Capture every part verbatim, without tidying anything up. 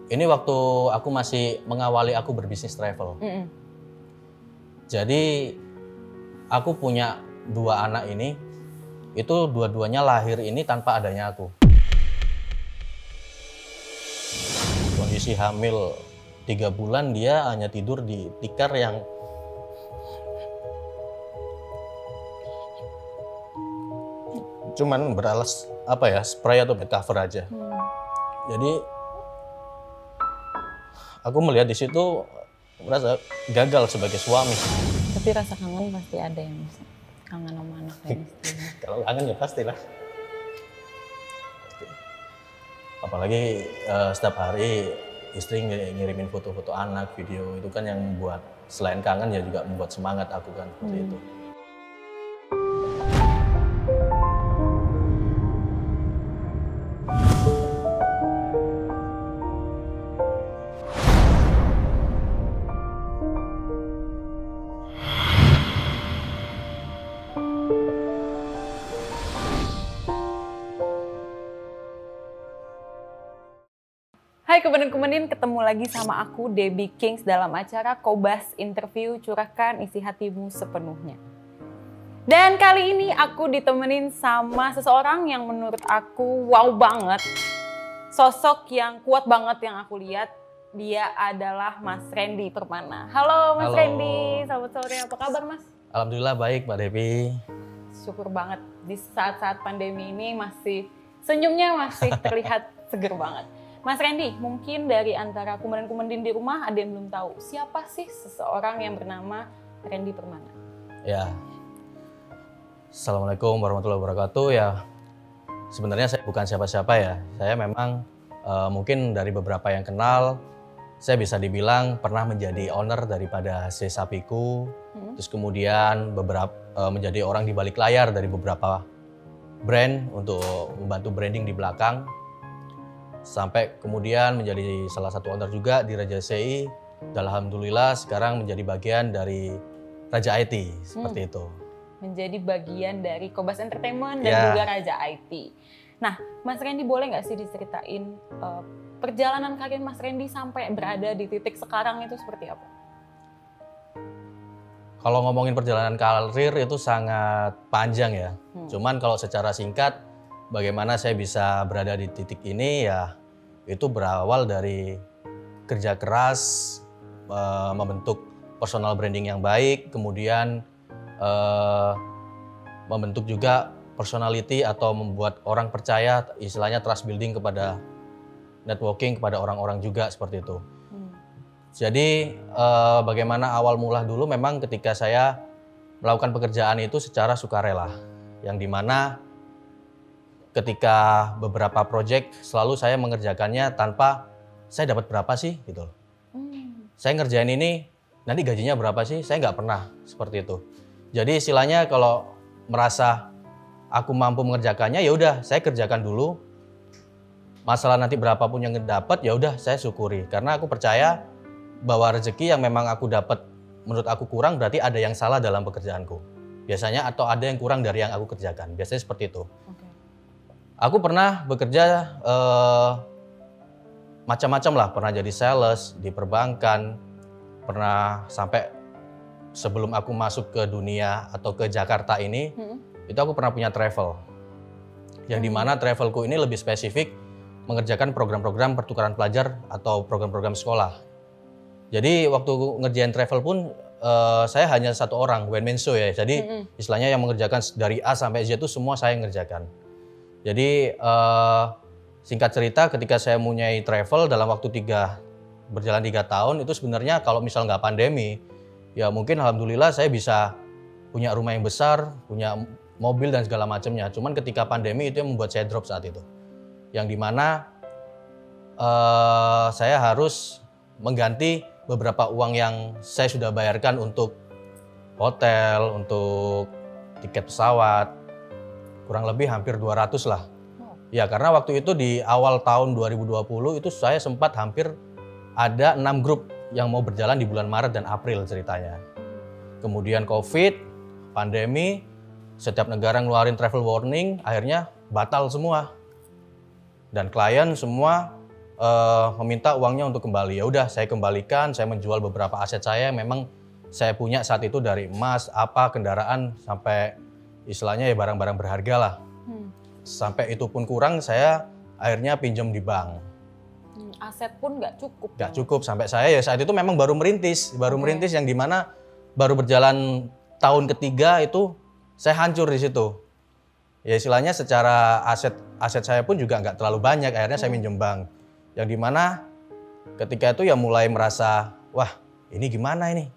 Ini waktu aku masih mengawali aku berbisnis travel. Mm-mm. Jadi aku punya dua anak ini, itu dua-duanya lahir ini tanpa adanya aku. Kondisi hamil tiga bulan dia hanya tidur di tikar yang cuman beralas apa ya, spray atau bed cover aja. Hmm. Jadi aku melihat di situ merasa gagal sebagai suami. Tapi rasa kangen pasti ada ya Mas. Kangen sama anak dan istri. Kalau kangen ya pastilah. Apalagi uh, setiap hari istri ng- ngirimin foto-foto anak, video itu kan yang membuat selain kangen ya juga membuat semangat aku kan seperti Hmm. itu. Hai Kemenin-Kemenin, ketemu lagi sama aku Debbie Kings dalam acara Kobas Interview, curahkan isi hatimu sepenuhnya. Dan kali ini aku ditemenin sama seseorang yang menurut aku wow banget. Sosok yang kuat banget yang aku lihat, dia adalah Mas Randy Permana. Halo Mas Halo. Randy, selamat sore, apa kabar Mas? Alhamdulillah baik Mbak Devi. Syukur banget di saat-saat pandemi ini masih senyumnya masih terlihat seger banget. Mas Randy, mungkin dari antara kumenin-kumenin di rumah ada yang belum tahu siapa sih seseorang yang bernama Randy Permana? Ya. Assalamualaikum warahmatullahi wabarakatuh. Ya, sebenarnya saya bukan siapa-siapa ya. Saya memang eh, mungkin dari beberapa yang kenal, saya bisa dibilang pernah menjadi owner daripada C Sapiku. Hmm. Terus kemudian beberapa eh, menjadi orang di balik layar dari beberapa brand untuk membantu branding di belakang. Sampai kemudian menjadi salah satu owner juga di Raja C I. Dan alhamdulillah sekarang menjadi bagian dari Raja I T, seperti itu. Menjadi bagian dari Kobas Entertainment dan Ya. juga Raja I T. Nah, Mas Randy boleh nggak sih diceritain uh, perjalanan karir Mas Randy sampai berada di titik sekarang itu seperti apa? Kalau ngomongin perjalanan karir itu sangat panjang ya. Hmm. Cuman kalau secara singkat, bagaimana saya bisa berada di titik ini ya itu berawal dari kerja keras, eh, membentuk personal branding yang baik, kemudian eh, membentuk juga personality atau membuat orang percaya, istilahnya trust building kepada networking kepada orang-orang juga seperti itu. Hmm. Jadi eh, bagaimana awal mula dulu memang ketika saya melakukan pekerjaan itu secara sukarela, yang dimana ketika beberapa proyek selalu saya mengerjakannya tanpa saya dapat berapa sih gitu. Hmm. Saya ngerjain ini nanti gajinya berapa sih? Saya nggak pernah seperti itu. Jadi istilahnya kalau merasa aku mampu mengerjakannya ya udah saya kerjakan dulu. Masalah nanti berapapun yang dapat ya udah saya syukuri karena aku percaya bahwa rezeki yang memang aku dapat menurut aku kurang berarti ada yang salah dalam pekerjaanku. Biasanya atau ada yang kurang dari yang aku kerjakan. Biasanya seperti itu. Oke. Aku pernah bekerja eh, macam-macam lah, pernah jadi sales di perbankan, pernah sampai sebelum aku masuk ke dunia atau ke Jakarta ini, Hmm. itu aku pernah punya travel. Yang dimana travelku ini lebih spesifik mengerjakan program-program pertukaran pelajar atau program-program sekolah. Jadi waktu ngerjain travel pun eh, saya hanya satu orang, one man show ya. Jadi Mm-mm. istilahnya yang mengerjakan dari A sampai Z itu semua saya ngerjakan. Jadi eh, singkat cerita ketika saya mempunyai travel dalam waktu tiga berjalan tiga tahun itu sebenarnya kalau misal nggak pandemi ya mungkin alhamdulillah saya bisa punya rumah yang besar, punya mobil dan segala macamnya. Cuman ketika pandemi itu yang membuat saya drop saat itu. Yang dimana eh, saya harus mengganti beberapa uang yang saya sudah bayarkan untuk hotel, untuk tiket pesawat, kurang lebih hampir dua ratus lah. Wow. Ya karena waktu itu di awal tahun dua ribu dua puluh itu saya sempat hampir ada enam grup yang mau berjalan di bulan Maret dan April ceritanya. Kemudian Covid, pandemi, setiap negara ngeluarin travel warning, akhirnya batal semua. Dan klien semua uh, meminta uangnya untuk kembali. Ya udah saya kembalikan, saya menjual beberapa aset saya yang memang saya punya saat itu dari emas, apa kendaraan sampai istilahnya ya barang-barang berharga lah. Hmm. Sampai itu pun kurang, saya akhirnya pinjam di bank. Hmm, aset pun nggak cukup. Nggak cukup sampai saya ya saat itu memang baru merintis, baru okay. merintis yang dimana baru berjalan tahun ketiga itu saya hancur di situ. Ya istilahnya secara aset aset saya pun juga nggak terlalu banyak, akhirnya hmm. saya minjem bank. Yang dimana ketika itu ya mulai merasa, wah ini gimana ini?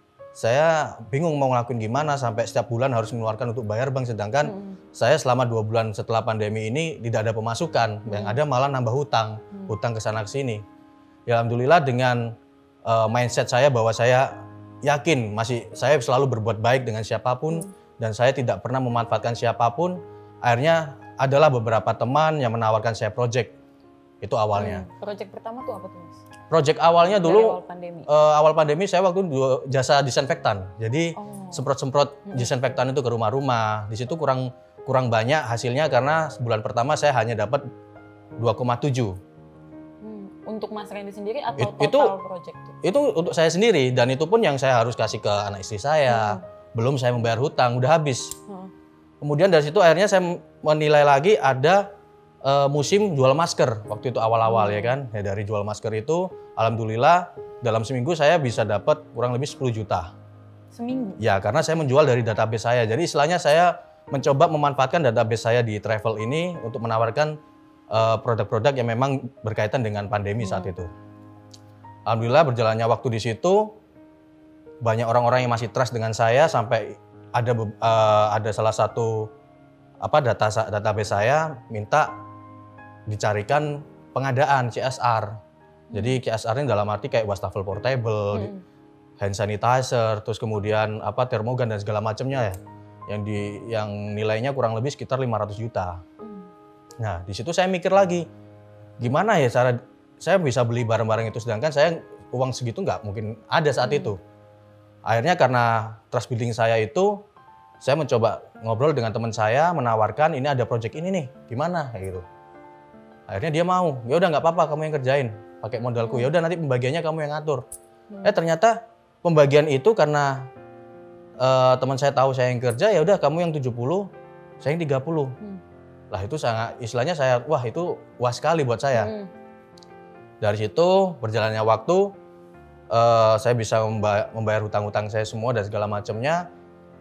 Saya bingung mau ngelakuin gimana sampai setiap bulan harus mengeluarkan untuk bayar bank, sedangkan hmm. saya selama dua bulan setelah pandemi ini tidak ada pemasukan, hmm. yang ada malah nambah hutang, hmm. hutang kesana kesini. Ya alhamdulillah dengan uh, mindset saya bahwa saya yakin masih saya selalu berbuat baik dengan siapapun hmm. dan saya tidak pernah memanfaatkan siapapun. Akhirnya adalah beberapa teman yang menawarkan saya project. Itu awalnya. Hmm. Project pertama tuh apa tuh Mas? Project awalnya dulu awal pandemi. Uh, awal pandemi saya waktu itu jasa disinfektan. Jadi oh. semprot-semprot hmm. disinfektan itu ke rumah-rumah. Di situ kurang kurang banyak hasilnya karena bulan pertama saya hanya dapat dua koma tujuh. Hmm. Untuk Mas Randy sendiri atau It, total itu, project itu? Itu untuk saya sendiri dan itu pun yang saya harus kasih ke anak istri saya. Hmm. Belum saya membayar hutang, udah habis. Hmm. Kemudian dari situ akhirnya saya menilai lagi ada Uh, musim jual masker waktu itu awal-awal hmm. ya kan. Ya, dari jual masker itu alhamdulillah dalam seminggu saya bisa dapat kurang lebih sepuluh juta. Seminggu? Ya karena saya menjual dari database saya. Jadi istilahnya saya mencoba memanfaatkan database saya di travel ini untuk menawarkan uh, produk-produk yang memang berkaitan dengan pandemi hmm. saat itu. Alhamdulillah berjalannya waktu di situ banyak orang-orang yang masih trust dengan saya sampai ada uh, ada salah satu apa data database saya minta dicarikan pengadaan C S R. Jadi C S R ini dalam arti kayak wastafel portable, hmm. hand sanitizer, terus kemudian apa termogan dan segala macamnya ya. Yang di yang nilainya kurang lebih sekitar lima ratus juta. Hmm. Nah, di situ saya mikir lagi, gimana ya cara saya bisa beli barang-barang itu sedangkan saya uang segitu nggak mungkin ada saat hmm. itu. Akhirnya karena trust building saya itu, saya mencoba ngobrol dengan teman saya, menawarkan ini ada project ini nih, gimana kayak gitu. Akhirnya dia mau, ya udah nggak apa-apa kamu yang kerjain, pakai modalku. Hmm. Ya udah nanti pembagiannya kamu yang ngatur. Hmm. Eh ternyata pembagian itu karena uh, teman saya tahu saya yang kerja, ya udah kamu yang tujuh puluh, saya yang tiga puluh. Hmm. Lah itu sangat istilahnya saya, wah itu puas sekali buat saya. Hmm. Dari situ berjalannya waktu, uh, saya bisa membayar hutang-hutang saya semua dan segala macamnya.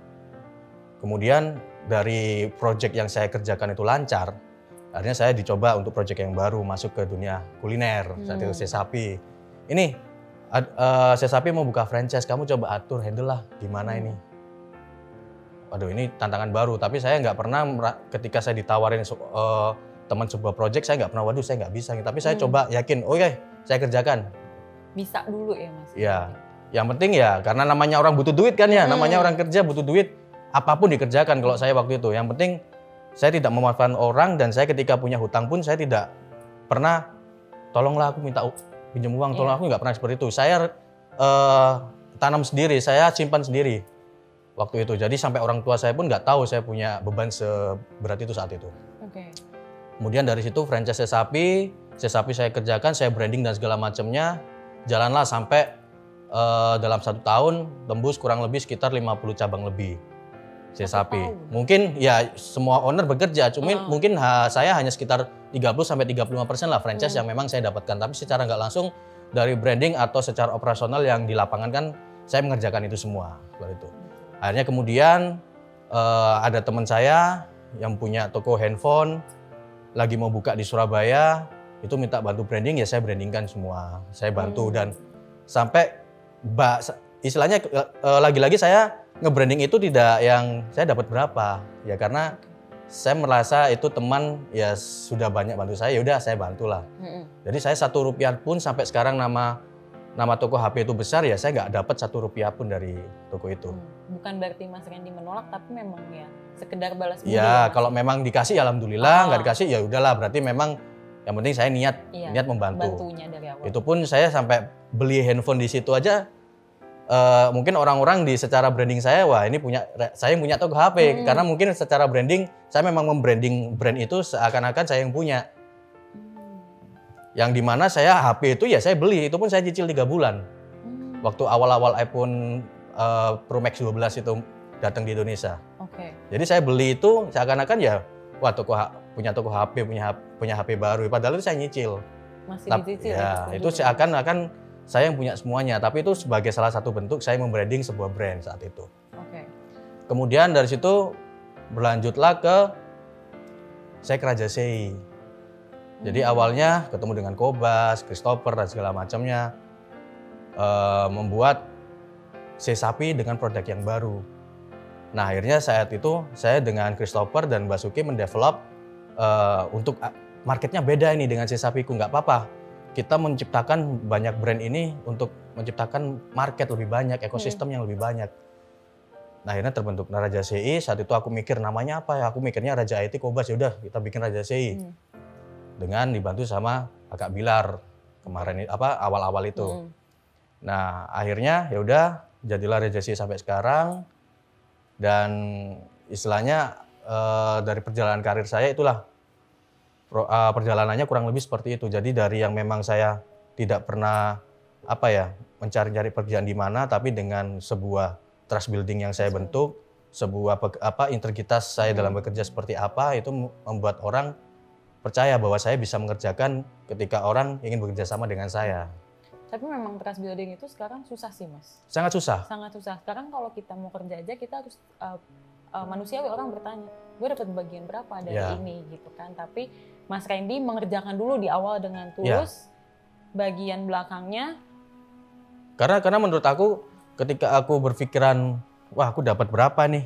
Kemudian dari project yang saya kerjakan itu lancar, akhirnya saya dicoba untuk project yang baru masuk ke dunia kuliner, hmm. saat itu Sesapi. Ini uh, Sesapi mau buka franchise, kamu coba atur, handle lah gimana hmm. ini. Waduh ini tantangan baru, tapi saya nggak pernah ketika saya ditawarin uh, teman sebuah project, saya nggak pernah, waduh saya nggak bisa. Tapi saya hmm. coba yakin, oke okay, saya kerjakan. Bisa dulu ya Mas? Iya, yang penting ya karena namanya orang butuh duit kan ya, hmm. namanya orang kerja butuh duit. Apapun dikerjakan kalau saya waktu itu. Yang penting saya tidak memanfaatkan orang dan saya ketika punya hutang pun saya tidak pernah tolonglah aku minta pinjam uang, tolong yeah. aku nggak pernah seperti itu. Saya uh, tanam sendiri, saya simpan sendiri waktu itu. Jadi sampai orang tua saya pun nggak tahu saya punya beban seberat itu saat itu. Okay. Kemudian dari situ franchise Sesapi, Sesapi saya kerjakan, saya branding dan segala macamnya. Jalanlah sampai uh, dalam satu tahun tembus kurang lebih sekitar lima puluh cabang lebih. Sesapi. Mungkin ya semua owner bekerja, cuma uh. mungkin ha, saya hanya sekitar tiga puluh sampai tiga puluh lima persen lah franchise uh. yang memang saya dapatkan. Tapi secara nggak langsung dari branding atau secara operasional yang di lapangan kan saya mengerjakan itu semua. Seperti itu. Akhirnya kemudian uh, ada teman saya yang punya toko handphone, lagi mau buka di Surabaya, itu minta bantu branding, ya saya brandingkan semua. Saya bantu uh. dan sampai mbak istilahnya uh, lagi-lagi saya nge-branding itu tidak yang saya dapat berapa ya karena saya merasa itu teman ya sudah banyak bantu saya, ya udah saya bantulah. Mm-hmm. Jadi saya satu rupiah pun sampai sekarang nama nama toko H P itu besar ya saya nggak dapat satu rupiah pun dari toko itu. Bukan berarti Mas Randy menolak tapi memang ya sekedar balas budi. Ya kalau memang dikasih ya alhamdulillah, nggak oh. dikasih ya udahlah berarti memang yang penting saya niat iya, niat membantu. Dari awal. Itu pun saya sampai beli handphone di situ aja. Uh, mungkin orang-orang di secara branding saya, wah ini punya saya punya toko H P hmm. karena mungkin secara branding saya memang membranding brand itu seakan-akan saya yang punya. Yang dimana saya H P itu ya saya beli, itu pun saya cicil tiga bulan. Hmm. Waktu awal-awal iPhone uh, Pro Max dua belas itu datang di Indonesia. Oke. Okay. Jadi saya beli itu seakan-akan ya, wah toko punya toko H P, punya punya H P baru. Padahal itu saya nyicil. Masih dicicil. Ya, itu seakan-akan saya yang punya semuanya. Tapi itu sebagai salah satu bentuk saya membranding sebuah brand saat itu. Oke. Okay. Kemudian dari situ berlanjutlah ke saya ke Raja Sei. Jadi hmm. awalnya ketemu dengan Kobas, Christopher dan segala macamnya, uh, membuat Sesapi dengan produk yang baru. Nah akhirnya saat itu saya dengan Christopher dan Basuki mendevelop uh, untuk marketnya beda ini dengan Sesapiku, nggak apa-apa. Kita menciptakan banyak brand ini untuk menciptakan market lebih banyak, ekosistem hmm. yang lebih banyak. Nah akhirnya terbentuk Raja Sei. Saat itu aku mikir namanya apa ya? Aku mikirnya Raja I T Kobas, ya udah kita bikin Raja Sei. Hmm. Dengan dibantu sama Kakak Bilar kemarin apa awal-awal itu. Hmm. Nah akhirnya ya udah jadilah Raja Sei sampai sekarang. Dan istilahnya uh, dari perjalanan karir saya itulah pro, uh, perjalanannya kurang lebih seperti itu. Jadi dari yang memang saya tidak pernah apa ya mencari-cari pekerjaan di mana, tapi dengan sebuah trust building yang saya bentuk, sebuah apa integritas saya dalam bekerja seperti apa, itu membuat orang percaya bahwa saya bisa mengerjakan ketika orang ingin bekerja sama dengan saya. Tapi memang trust building itu sekarang susah sih Mas. Sangat susah. Sangat susah. Sekarang kalau kita mau kerja aja kita harus uh, uh, manusiawi, orang bertanya, gue dapat bagian berapa dari yeah. ini gitu kan. Tapi Mas Randy mengerjakan dulu di awal dengan tulus, yeah. bagian belakangnya. Karena karena menurut aku ketika aku berpikiran, wah aku dapat berapa nih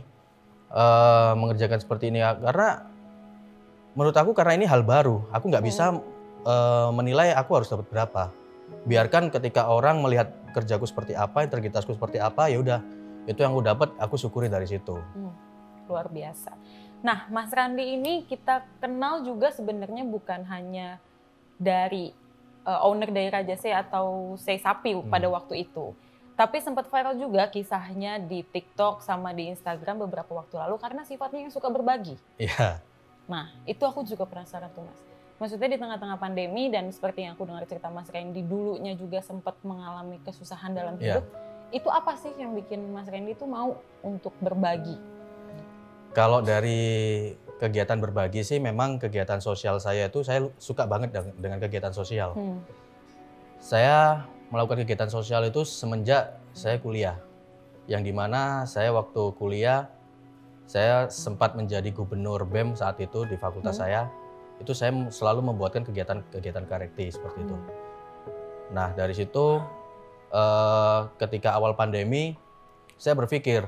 uh, mengerjakan seperti ini, karena menurut aku karena ini hal baru, aku nggak bisa hmm. uh, menilai aku harus dapat berapa. Biarkan ketika orang melihat kerjaku seperti apa, integritasku seperti apa, ya udah itu yang aku dapat, aku syukuri dari situ. Hmm, luar biasa. Nah, Mas Randy ini kita kenal juga sebenarnya bukan hanya dari uh, owner dari Raja Sei atau Sei Sapi hmm. pada waktu itu. Tapi sempat viral juga kisahnya di TikTok sama di Instagram beberapa waktu lalu karena sifatnya yang suka berbagi. Iya. Nah, itu aku juga penasaran tuh Mas. Maksudnya di tengah-tengah pandemi dan seperti yang aku dengar cerita Mas Randy dulunya juga sempat mengalami kesusahan dalam hidup. Yeah. Itu apa sih yang bikin Mas Randy itu mau untuk berbagi? Kalau dari kegiatan berbagi sih memang kegiatan sosial saya itu saya suka banget dengan kegiatan sosial. Hmm. Saya melakukan kegiatan sosial itu semenjak saya kuliah. Yang dimana saya waktu kuliah saya sempat menjadi gubernur B E M saat itu di fakultas hmm. saya. Itu saya selalu membuatkan kegiatan-kegiatan karekti seperti hmm. itu. Nah dari situ eh, ketika awal pandemi saya berpikir,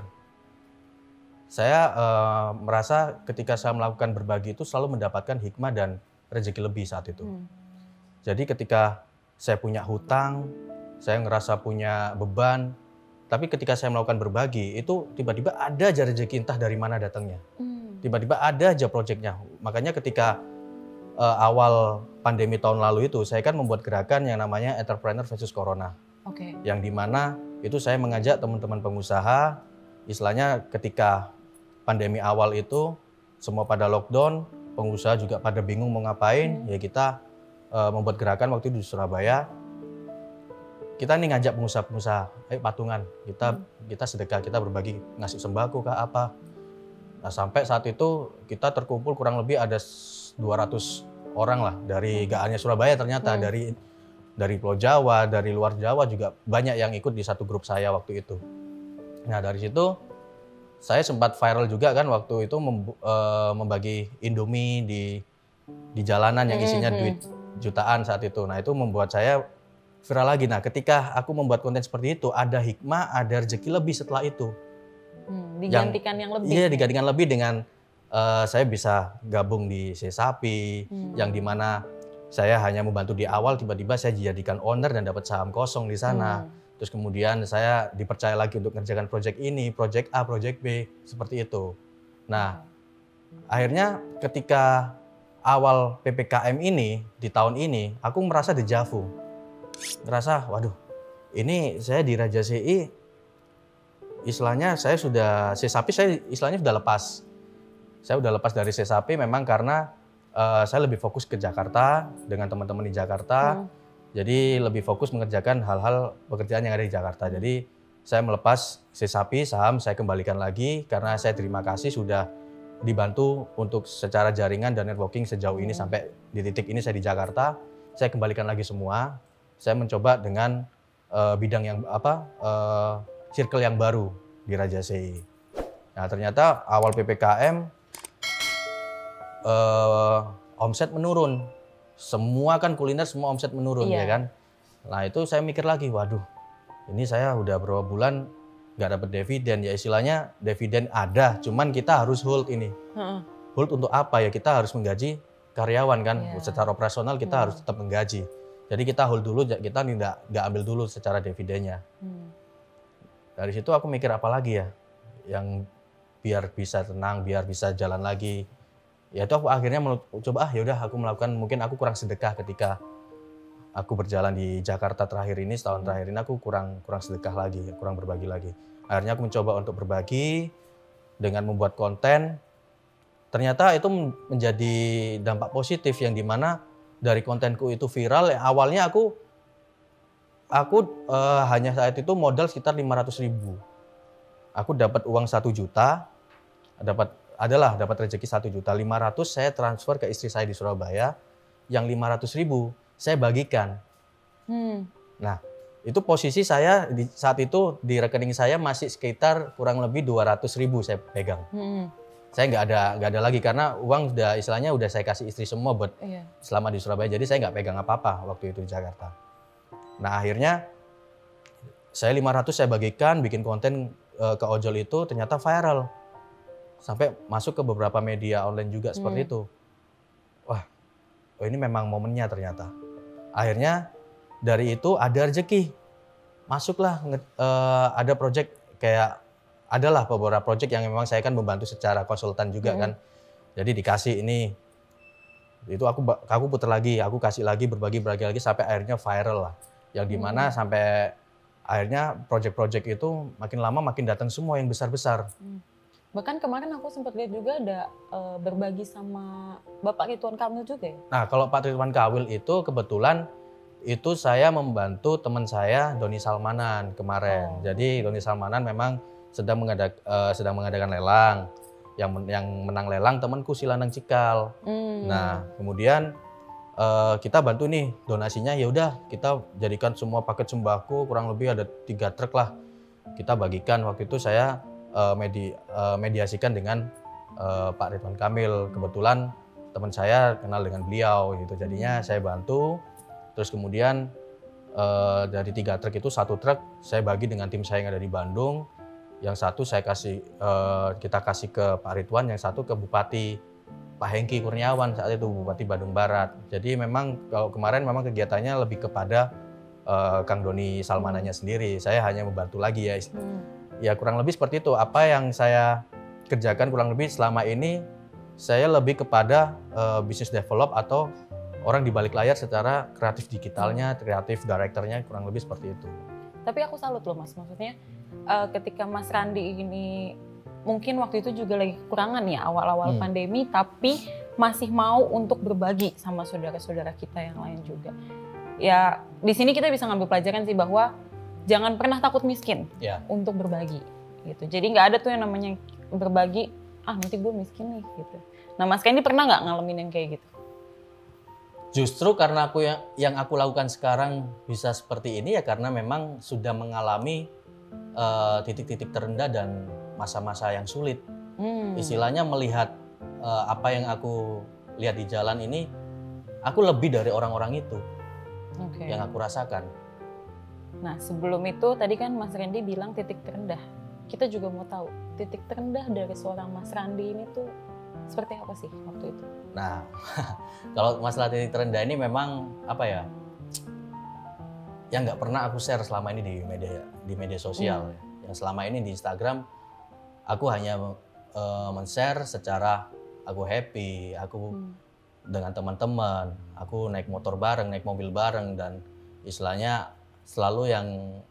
saya eh, merasa ketika saya melakukan berbagi itu selalu mendapatkan hikmah dan rezeki lebih saat itu. Hmm. Jadi ketika saya punya hutang, saya ngerasa punya beban, tapi ketika saya melakukan berbagi, itu tiba-tiba ada aja rezeki entah dari mana datangnya. Hmm. Tiba-tiba ada aja proyeknya. Makanya ketika uh, awal pandemi tahun lalu itu, saya kan membuat gerakan yang namanya Entrepreneur versus Corona. Okay. Yang dimana itu saya mengajak teman-teman pengusaha, istilahnya ketika pandemi awal itu, semua pada lockdown, pengusaha juga pada bingung mau ngapain, hmm. ya kita uh, membuat gerakan waktu itu di Surabaya. Kita nih ngajak pengusaha-pengusaha, ayo patungan, kita hmm. kita sedekah, kita berbagi, ngasih sembako kah apa. Nah sampai saat itu kita terkumpul kurang lebih ada dua ratus orang lah dari gak hanya Surabaya ternyata, hmm. dari dari Pulau Jawa, dari luar Jawa juga banyak yang ikut di satu grup saya waktu itu. Nah dari situ saya sempat viral juga kan waktu itu mem, e, membagi Indomie di di jalanan yang isinya hmm. duit jutaan saat itu. Nah itu membuat saya viral lagi. Nah, ketika aku membuat konten seperti itu, ada hikmah, ada rezeki lebih setelah itu. Hmm, digantikan yang, yang lebih. Iya, digantikan lebih dengan uh, saya bisa gabung di Sei Sapi, hmm. yang dimana saya hanya membantu di awal, tiba-tiba saya dijadikan owner dan dapat saham kosong di sana. Hmm. Terus kemudian saya dipercaya lagi untuk mengerjakan proyek ini, proyek A, proyek B, seperti itu. Nah, hmm. akhirnya ketika awal P P K M ini, di tahun ini, aku merasa dejavu. Ngerasa, waduh, ini saya di Raja Sei, istilahnya saya sudah, Sei Sapi saya istilahnya sudah lepas. Saya sudah lepas dari Sei Sapi memang karena uh, saya lebih fokus ke Jakarta dengan teman-teman di Jakarta. Hmm. Jadi lebih fokus mengerjakan hal-hal pekerjaan yang ada di Jakarta. Jadi saya melepas si sapi saham, saya kembalikan lagi karena saya terima kasih sudah dibantu untuk secara jaringan dan networking sejauh ini hmm. sampai di titik ini saya di Jakarta. Saya kembalikan lagi semua. Saya mencoba dengan uh, bidang yang apa uh, circle yang baru di Rajasei. Nah ternyata awal P P K M uh, omset menurun. Semua kan kuliner semua omset menurun yeah. ya kan. Nah itu saya mikir lagi, waduh ini saya udah berapa bulan nggak dapat dividen, ya istilahnya dividen ada, cuman kita harus hold ini. Hmm. Hold untuk apa ya? Kita harus menggaji karyawan kan, yeah. secara operasional kita hmm. harus tetap menggaji. Jadi kita hold dulu, kita tidak nggak ambil dulu secara dividennya. Hmm. Dari situ aku mikir apa lagi ya, yang biar bisa tenang, biar bisa jalan lagi. Ya itu aku akhirnya coba ah yaudah aku melakukan, mungkin aku kurang sedekah ketika aku berjalan di Jakarta terakhir ini, setahun terakhir ini aku kurang kurang sedekah lagi, kurang berbagi lagi. Akhirnya aku mencoba untuk berbagi dengan membuat konten. Ternyata itu menjadi dampak positif yang dimana dari kontenku itu viral. Awalnya aku aku uh, hanya saat itu modal sekitar lima ratus ribu. Aku dapat uang satu juta, dapat adalah dapat rezeki satu juta. lima ratus saya transfer ke istri saya di Surabaya, yang lima ratus ribu saya bagikan. Hmm. Nah, itu posisi saya di saat itu di rekening saya masih sekitar kurang lebih dua ratus ribu saya pegang. Hmm. Saya nggak ada nggak ada lagi karena uang udah istilahnya udah saya kasih istri semua buat iya. selama di Surabaya. Jadi saya nggak pegang apa-apa waktu itu di Jakarta. Nah akhirnya saya lima ratus saya bagikan, bikin konten uh, ke ojol itu ternyata viral. Sampai masuk ke beberapa media online juga hmm. seperti itu. Wah, oh ini memang momennya ternyata. Akhirnya dari itu ada rezeki, masuklah uh, ada project kayak adalah beberapa project yang memang saya kan membantu secara konsultan juga hmm. kan. Jadi dikasih ini, itu aku aku putar lagi, aku kasih lagi berbagi berbagi lagi sampai akhirnya viral lah. Yang dimana hmm. sampai akhirnya project-project itu makin lama makin datang semua yang besar-besar. Hmm. Bahkan kemarin aku sempat lihat juga ada uh, berbagi sama Bapak Ridwan Kamil juga ya? Nah kalau Pak Ridwan Kamil itu kebetulan itu saya membantu teman saya Doni Salmanan kemarin. Oh. Jadi Doni Salmanan memang sedang, mengadak, uh, sedang mengadakan lelang. Yang, men yang menang lelang temanku Silanang Cikal. Hmm. Nah kemudian uh, kita bantu nih donasinya, ya udah kita jadikan semua paket sembako kurang lebih ada tiga truk lah. Kita bagikan waktu itu saya Uh, medi, uh, mediasikan dengan uh, Pak Ridwan Kamil. Kebetulan teman saya kenal dengan beliau gitu, jadinya saya bantu. Terus kemudian uh, dari tiga truk itu satu truk saya bagi dengan tim saya yang ada di Bandung. Yang satu saya kasih uh, kita kasih ke Pak Ridwan, yang satu ke Bupati Pak Hengki Kurniawan saat itu, Bupati Bandung Barat. Jadi memang kalau kemarin memang kegiatannya lebih kepada uh, Kang Doni Salmananya sendiri. Saya hanya membantu lagi ya. Hmm. Ya kurang lebih seperti itu. Apa yang saya kerjakan kurang lebih selama ini, saya lebih kepada uh, business develop atau orang di balik layar secara kreatif digitalnya, kreatif directornya, kurang lebih seperti itu. Tapi aku salut loh Mas, maksudnya uh, ketika Mas Randi ini mungkin waktu itu juga lagi kekurangan ya awal-awal hmm. pandemi, tapi masih mau untuk berbagi sama saudara-saudara kita yang lain juga. Ya di sini kita bisa ngambil pelajaran sih bahwa jangan pernah takut miskin yeah. untuk berbagi gitu. Jadi nggak ada tuh yang namanya berbagi, ah nanti gue miskin nih gitu. Nah Mas Kendi pernah nggak ngalamin yang kayak gitu? Justru karena aku yang, yang aku lakukan sekarang bisa seperti ini ya karena memang sudah mengalami titik-titik uh, terendah dan masa-masa yang sulit. Hmm. Istilahnya melihat uh, apa yang aku lihat di jalan ini, aku lebih dari orang-orang itu okay. yang aku rasakan. Nah sebelum itu tadi kan Mas Randy bilang titik terendah. Kita juga mau tahu titik terendah dari seorang Mas Randy ini tuh seperti apa sih waktu itu? Nah kalau masalah titik terendah ini memang apa ya, yang nggak pernah aku share selama ini di media di media sosial. Hmm. Yang selama ini di Instagram aku hanya uh, men-share secara aku happy, aku hmm. dengan teman-teman, aku naik motor bareng, naik mobil bareng, dan istilahnya selalu yang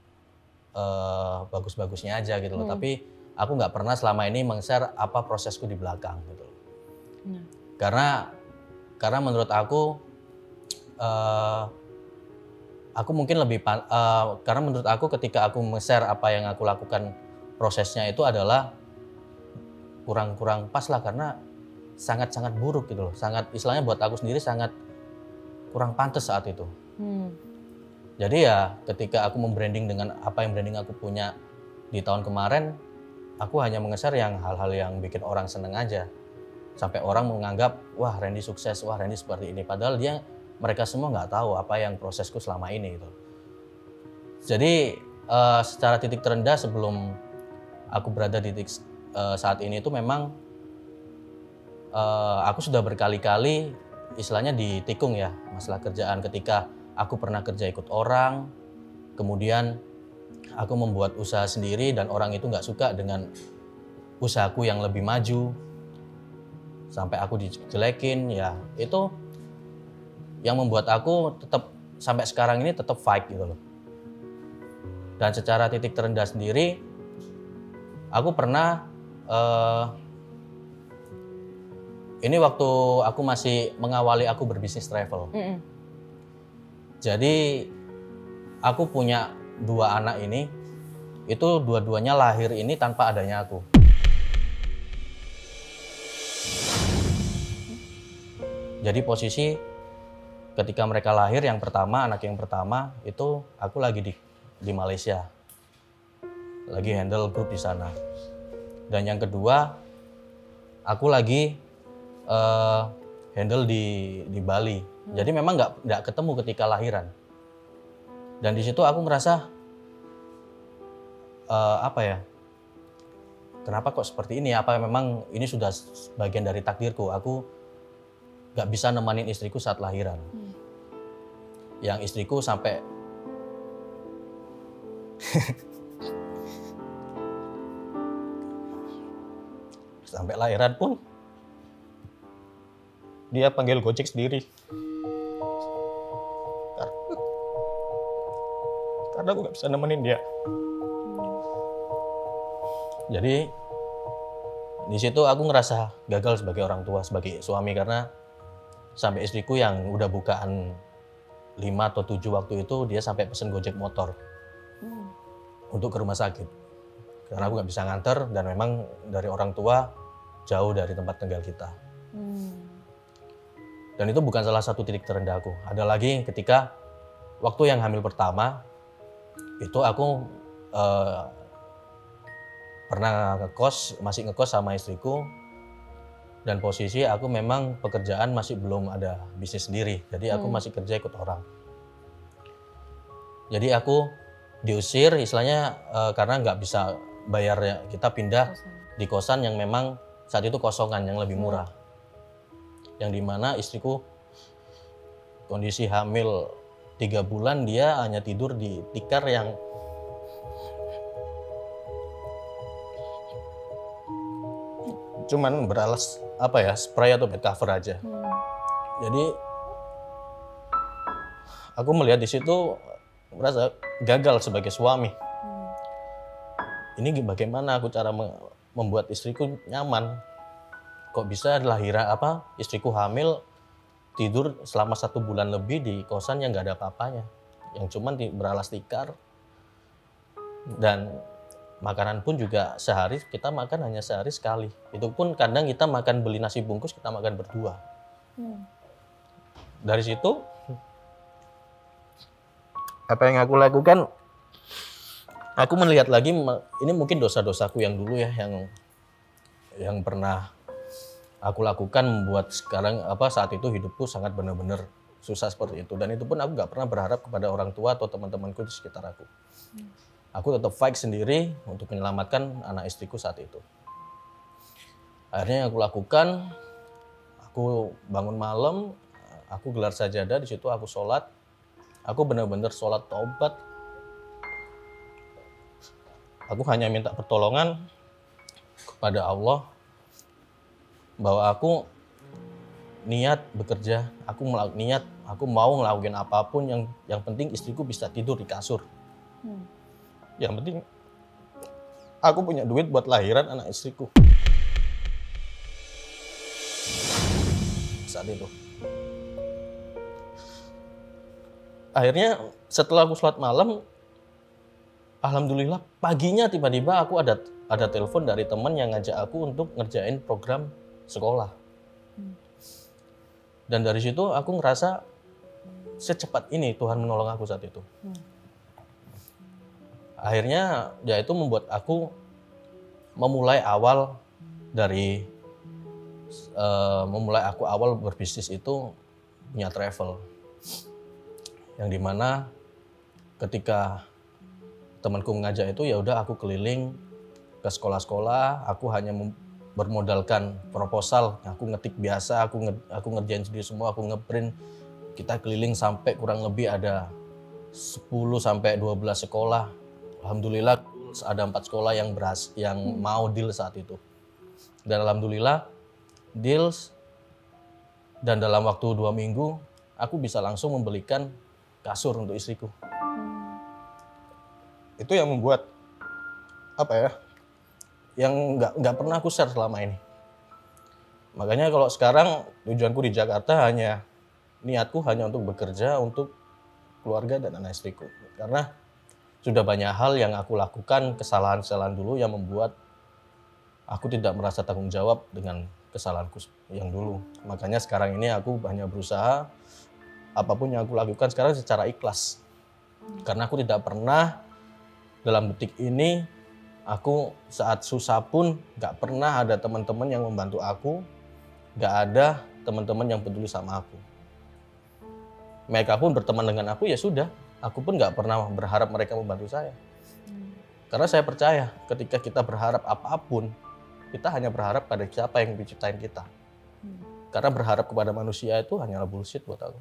uh, bagus-bagusnya aja gitu loh. Hmm. Tapi aku nggak pernah selama ini meng-share apa prosesku di belakang gitu loh. Hmm. Karena Karena menurut aku, uh, aku mungkin lebih, uh, karena menurut aku ketika aku nge-share apa yang aku lakukan, prosesnya itu adalah kurang-kurang pas lah, karena sangat-sangat buruk gitu loh. Sangat, istilahnya buat aku sendiri sangat kurang pantas saat itu. Hmm. Jadi ya ketika aku membranding dengan apa yang branding aku punya di tahun kemarin, aku hanya nge-share yang hal-hal yang bikin orang seneng aja. Sampai orang menganggap, wah Randy sukses, wah Randy seperti ini. Padahal dia, mereka semua nggak tahu apa yang prosesku selama ini gitu. Jadi uh, secara titik terendah sebelum aku berada di titik uh, saat ini itu memang uh, aku sudah berkali-kali istilahnya ditikung ya masalah kerjaan. Ketika aku pernah kerja ikut orang, kemudian aku membuat usaha sendiri dan orang itu nggak suka dengan usahaku yang lebih maju, sampai aku dijelekin, ya itu yang membuat aku tetap sampai sekarang ini tetap fight gitu loh. Dan secara titik terendah sendiri, aku pernah uh, ini waktu aku masih mengawali aku berbisnis travel. Mm-mm. Jadi aku punya dua anak ini, itu dua-duanya lahir ini tanpa adanya aku. Jadi posisi ketika mereka lahir yang pertama, anak yang pertama itu aku lagi di di Malaysia, lagi handle grup di sana. Dan yang kedua aku lagi uh, handle di di Bali. Hmm. Jadi memang nggak nggak ketemu ketika lahiran. Dan di situ aku merasa uh, apa ya? Kenapa kok seperti ini? Apa memang ini sudah bagian dari takdirku? Aku nggak bisa nemanin istriku saat lahiran. Hmm. Yang istriku sampai sampai lahiran pun dia panggil Gojek sendiri. Karena aku nggak bisa nemenin dia. Jadi di situ aku ngerasa gagal sebagai orang tua, sebagai suami, karena sampai istriku yang udah bukaan lima atau tujuh waktu itu, dia sampai pesen Gojek motor hmm. untuk ke rumah sakit. Karena aku nggak bisa nganter dan memang dari orang tua jauh dari tempat tinggal kita. Hmm. Dan itu bukan salah satu titik terendah aku. Ada lagi ketika waktu yang hamil pertama, itu aku uh, pernah ngekos, masih ngekos sama istriku. Dan posisi aku memang pekerjaan masih belum ada bisnis sendiri. Jadi aku hmm. masih kerja ikut orang. Jadi aku diusir istilahnya uh, karena nggak bisa bayar, ya, kita pindah kosan. Di kosan yang memang saat itu kosongan yang lebih murah. Hmm. Yang dimana istriku kondisi hamil tiga bulan, dia hanya tidur di tikar yang cuman beralas apa ya, spray atau bed cover aja. Hmm. Jadi aku melihat di situ merasa gagal sebagai suami. Hmm. Ini bagaimana aku cara membuat istriku nyaman? Kok bisa lahiran apa istriku hamil tidur selama satu bulan lebih di kosan yang nggak ada apa-apanya, yang cuman beralas tikar, dan makanan pun juga sehari kita makan hanya sehari sekali. Itu pun kadang kita makan beli nasi bungkus, kita makan berdua. Hmm. Dari situ apa yang aku lakukan, aku melihat lagi ini mungkin dosa-dosaku yang dulu ya, yang yang pernah aku lakukan membuat sekarang apa saat itu hidupku sangat benar-benar susah seperti itu. Dan itu pun aku nggak pernah berharap kepada orang tua atau teman-temanku di sekitar aku. Hmm. Aku tetap fight sendiri untuk menyelamatkan anak istriku saat itu. Akhirnya yang aku lakukan, aku bangun malam, aku gelar sajadah, di situ aku sholat. Aku benar-benar sholat taubat. Aku hanya minta pertolongan kepada Allah bahwa aku niat bekerja, aku melakukan niat, aku mau ngelakuin apapun yang yang penting istriku bisa tidur di kasur. Hmm. Yang penting aku punya duit buat lahiran anak istriku. Saat itu. akhirnya setelah aku sholat malam, alhamdulillah paginya tiba-tiba aku ada ada telepon dari teman yang ngajak aku untuk ngerjain program sekolah. Dan dari situ aku ngerasa secepat ini Tuhan menolong aku saat itu. Hmm. Akhirnya ya itu membuat aku memulai awal dari uh, memulai aku awal berbisnis itu punya travel. Yang dimana ketika temanku ngajak itu ya udah aku keliling ke sekolah-sekolah, aku hanya bermodalkan proposal, aku ngetik biasa, aku nge, aku ngerjain sendiri semua, aku ngeprint. Kita keliling sampai kurang lebih ada sepuluh sampai dua belas sekolah. Alhamdulillah ada empat sekolah yang beras yang hmm. mau deal saat itu. Dan alhamdulillah deals, dan dalam waktu dua minggu aku bisa langsung membelikan kasur untuk istriku. Hmm. Itu yang membuat apa ya? Yang nggak nggak pernah aku share selama ini. Makanya kalau sekarang tujuanku di Jakarta hanya niatku hanya untuk bekerja untuk keluarga dan anak istriku. Karena sudah banyak hal yang aku lakukan, kesalahan-kesalahan dulu yang membuat aku tidak merasa tanggung jawab dengan kesalahanku yang dulu. Makanya sekarang ini aku hanya berusaha apapun yang aku lakukan sekarang secara ikhlas. Karena aku tidak pernah dalam detik ini, aku saat susah pun gak pernah ada teman-teman yang membantu aku, gak ada teman-teman yang peduli sama aku. Mereka pun berteman dengan aku, ya sudah, aku pun gak pernah berharap mereka membantu saya. Karena saya percaya ketika kita berharap apapun, kita hanya berharap pada siapa yang menciptain kita. Karena berharap kepada manusia itu hanyalah bullshit buat aku.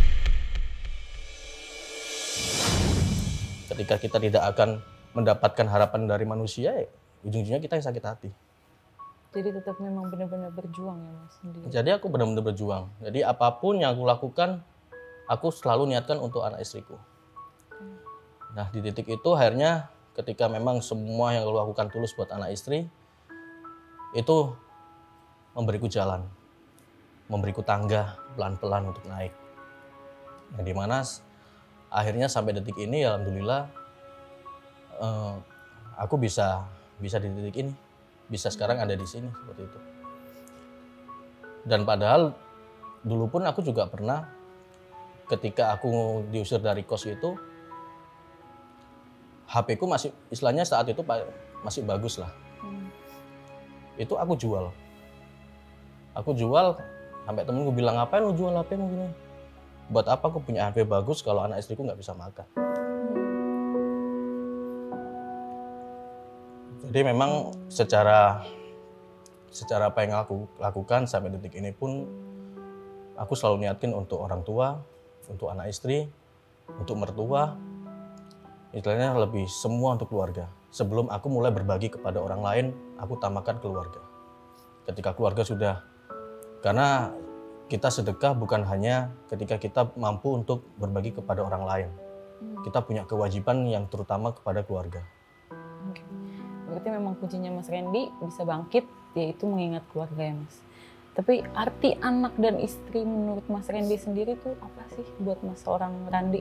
Ketika kita tidak akan mendapatkan harapan dari manusia, ya, ujung-ujungnya kita yang sakit hati. Jadi tetap memang benar-benar berjuang ya Mas sendiri. Jadi aku benar-benar berjuang. Jadi apapun yang aku lakukan, aku selalu niatkan untuk anak istriku. Hmm. Nah di titik itu akhirnya ketika memang semua yang aku lakukan tulus buat anak istri, itu memberiku jalan, memberiku tangga pelan-pelan untuk naik. Yang dimana akhirnya sampai detik ini, alhamdulillah, Uh, aku bisa bisa di titik ini, bisa sekarang ada di sini seperti itu. Dan padahal dulu pun aku juga pernah ketika aku diusir dari kos itu, H P ku masih istilahnya saat itu masih bagus lah. Hmm. Itu aku jual. Aku jual sampai temenku bilang, ngapain lu jual H P-mu gini? Buat apa aku punya H P bagus kalau anak istriku nggak bisa makan? Jadi memang secara secara apa yang aku lakukan sampai detik ini pun aku selalu niatin untuk orang tua, untuk anak istri, untuk mertua, istilahnya lebih semua untuk keluarga. Sebelum aku mulai berbagi kepada orang lain, aku utamakan keluarga. Ketika keluarga sudah, karena kita sedekah bukan hanya ketika kita mampu untuk berbagi kepada orang lain. Kita punya kewajiban yang terutama kepada keluarga. Oke. Berarti memang kuncinya Mas Randy bisa bangkit, yaitu mengingat keluarga ya Mas. Tapi arti anak dan istri menurut Mas Randy sendiri tuh apa sih buat Mas seorang Randy?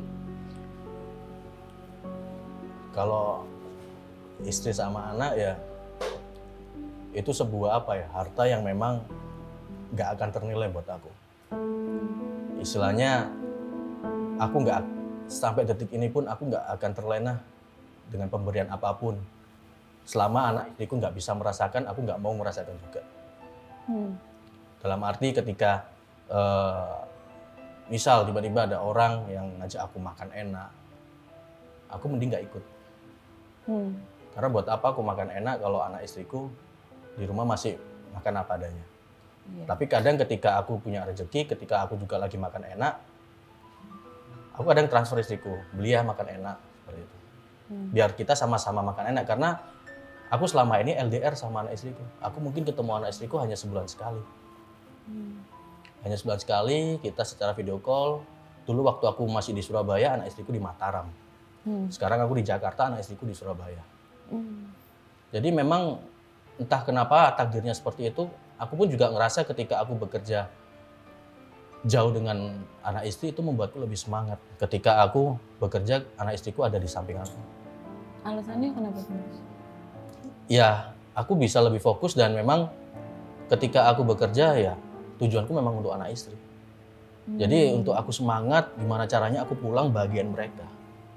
Kalau istri sama anak ya, itu sebuah apa ya, harta yang memang gak akan ternilai buat aku. Istilahnya, aku gak, sampai detik ini pun aku gak akan terlena dengan pemberian apapun. Selama anak istriku nggak bisa merasakan, aku nggak mau merasakan juga. Hmm. Dalam arti ketika uh, misal tiba-tiba ada orang yang ngajak aku makan enak, aku mending nggak ikut. Hmm. Karena buat apa aku makan enak kalau anak istriku di rumah masih makan apa adanya. Yeah. Tapi kadang ketika aku punya rezeki, ketika aku juga lagi makan enak, aku kadang transfer istriku, beli ya makan enak seperti itu. Hmm. Biar kita sama-sama makan enak, karena aku selama ini L D R sama anak istriku. Aku mungkin ketemu anak istriku hanya sebulan sekali. Hmm. Hanya sebulan sekali, kita secara video call. Dulu waktu aku masih di Surabaya, anak istriku di Mataram. Hmm. Sekarang aku di Jakarta, anak istriku di Surabaya. Hmm. Jadi memang entah kenapa takdirnya seperti itu. Aku pun juga ngerasa ketika aku bekerja jauh dengan anak istri itu membuatku lebih semangat. Ketika aku bekerja, anak istriku ada di samping aku. Alasannya kenapa Mas? Ya, aku bisa lebih fokus dan memang ketika aku bekerja ya tujuanku memang untuk anak istri. Hmm. Jadi untuk aku semangat, gimana caranya aku pulang bagian mereka.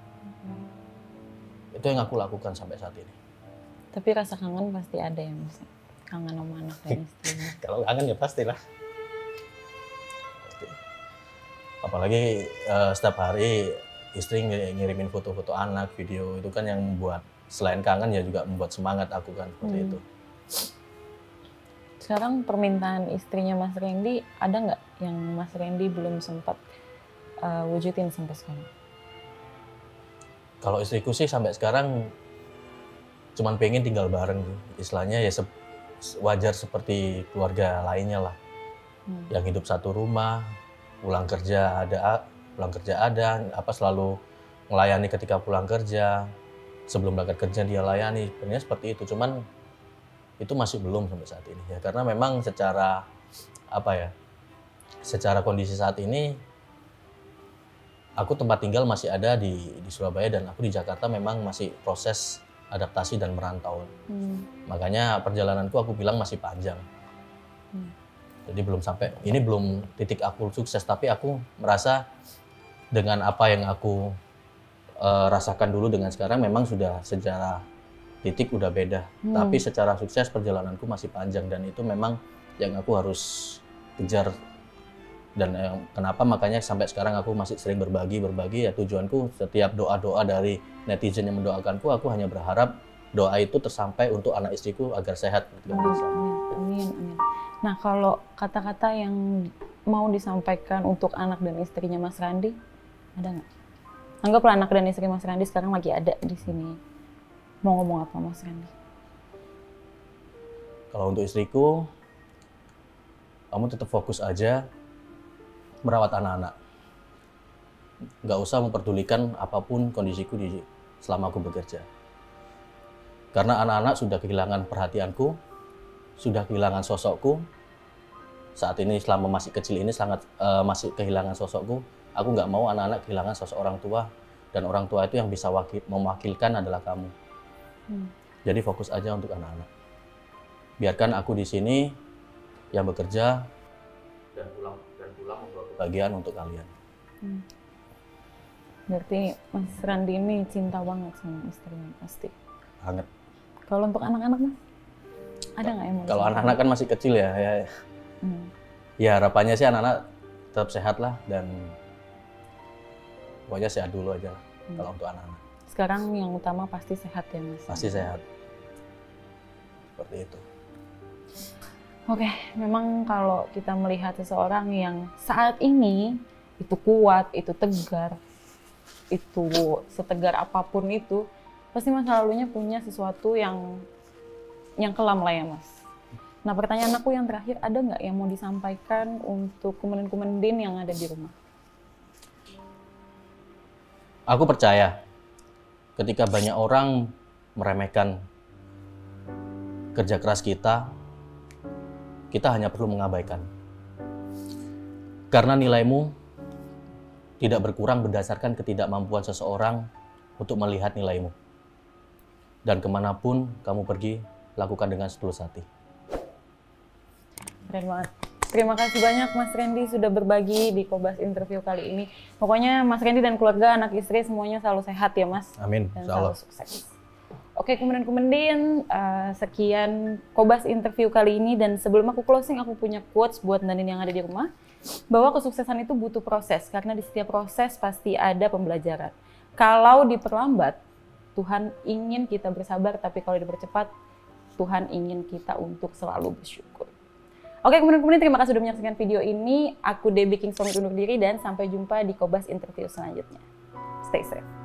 Hmm. Itu yang aku lakukan sampai saat ini. Tapi rasa kangen pasti ada ya Mas? Kangen sama anak dan istri. Kalau kangen ya pastilah. Pasti. Apalagi uh, setiap hari istri ngirimin foto-foto anak, video itu kan yang membuat selain kangen ya juga membuat semangat aku kan seperti hmm. itu. Sekarang permintaan istrinya Mas Randy ada nggak yang Mas Randy belum sempat uh, wujudin sampai sekarang? Kalau istriku sih sampai sekarang cuman pengen tinggal bareng, istilahnya ya se- wajar seperti keluarga lainnya lah, hmm. yang hidup satu rumah, pulang kerja ada, pulang kerja ada, apa selalu melayani ketika pulang kerja, sebelum berangkat kerja dia layani, sebenarnya seperti itu, cuman itu masih belum sampai saat ini ya, karena memang secara apa ya, secara kondisi saat ini aku tempat tinggal masih ada di, di Surabaya dan aku di Jakarta memang masih proses adaptasi dan merantau. Hmm. Makanya perjalananku aku bilang masih panjang. Hmm. Jadi belum sampai, ini belum titik aku sukses, tapi aku merasa dengan apa yang aku uh, rasakan dulu dengan sekarang memang sudah secara titik udah beda. Hmm. Tapi secara sukses perjalananku masih panjang dan itu memang yang aku harus kejar. Dan yang kenapa makanya sampai sekarang aku masih sering berbagi, berbagi ya tujuanku setiap doa-doa dari netizen yang mendoakanku, aku hanya berharap doa itu tersampai untuk anak istriku agar sehat. Amin, amin, amin. Nah kalau kata-kata yang mau disampaikan untuk anak dan istrinya Mas Randy, ada nggak? Anggaplah anak dan istri Mas Randy sekarang lagi ada di sini. Mau ngomong apa Mas Randy? Kalau untuk istriku, kamu tetap fokus aja merawat anak-anak. Nggak usah memperdulikan apapun kondisiku di selama aku bekerja. Karena anak-anak sudah kehilangan perhatianku, sudah kehilangan sosokku. Saat ini selama masih kecil ini sangat uh, masih kehilangan sosokku. Aku nggak mau anak-anak kehilangan sosok orang tua. Dan orang tua itu yang bisa wakil, mewakilkan adalah kamu. Hmm. Jadi fokus aja untuk anak-anak. Biarkan aku di sini yang bekerja dan pulang dan pulang membawa kebahagiaan untuk kalian. Hmm. Berarti Mas Randy ini cinta banget sama istrinya pasti. Banget. Kalau untuk anak-anak Mas, ada nggak yang mau? Kalau anak-anak kan masih kecil ya, ya, hmm. ya harapannya sih anak-anak tetap sehat lah dan pokoknya sehat dulu aja lah hmm. kalau untuk anak-anak. Sekarang yang utama pasti sehat ya Mas? Pasti sehat. Seperti itu. Oke, memang kalau kita melihat seseorang yang saat ini itu kuat, itu tegar, itu setegar apapun itu, pasti masa lalunya punya sesuatu yang yang kelam lah ya Mas. Nah pertanyaan aku yang terakhir, ada nggak yang mau disampaikan untuk kumen-kumendin yang ada di rumah? Aku percaya ketika banyak orang meremehkan kerja keras kita, kita hanya perlu mengabaikan. Karena nilaimu tidak berkurang berdasarkan ketidakmampuan seseorang untuk melihat nilaimu. Dan kemanapun kamu pergi, lakukan dengan setulus hati. Keren banget. Terima kasih banyak Mas Randy sudah berbagi di Kobas Interview kali ini. Pokoknya Mas Randy dan keluarga, anak istri semuanya selalu sehat ya Mas. Amin. Dan selalu sukses. Oke, kemudian-kemudian uh, sekian Kobas Interview kali ini, dan sebelum aku closing aku punya quotes buat Nanin yang ada di rumah, bahwa kesuksesan itu butuh proses, karena di setiap proses pasti ada pembelajaran. Kalau diperlambat, Tuhan ingin kita bersabar, tapi kalau dipercepat, Tuhan ingin kita untuk selalu bersyukur. Oke, kemudian-kemudian terima kasih sudah menyaksikan video ini. Aku Debbie Kings pamit undur diri dan sampai jumpa di Kobas Interview selanjutnya. Stay safe.